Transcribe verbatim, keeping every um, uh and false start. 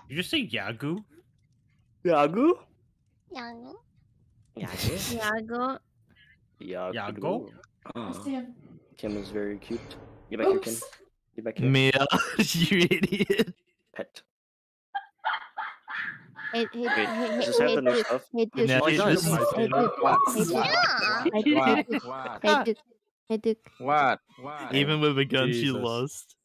Did you say Yagu? Yagu? Yago. Yago. Yago. Yago? Oh. Kim is very cute. Get back here, Kim. Get back here. Mia, you idiot. Pet. Hey, hey, Wait, hey, does hey, this have hey, the new Duke. stuff? Hey, Duke. Now, Oh, it this does. is- Hey, Duke. What? Hey, Duke. Yeah. Hey, Duke. What? Hey, Duke. Hey, Duke. What? What? Even with a gun, she Jesus. lost.